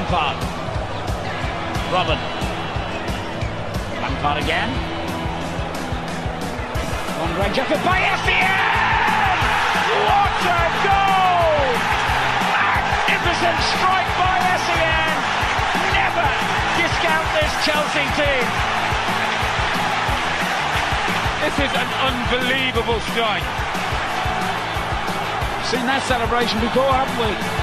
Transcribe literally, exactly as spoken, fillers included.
Lampard. Robin. Lampard again. Long range effort by Essien! What a goal! Magnificent strike by Essien! Never discount this Chelsea team. This is an unbelievable strike. Seen that celebration before, haven't we?